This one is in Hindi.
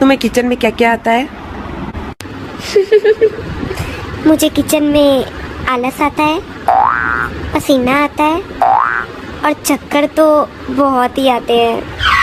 तुम्हें किचन में क्या क्या आता है? मुझे किचन में आलस आता है, पसीना आता है और चक्कर तो बहुत ही आते हैं।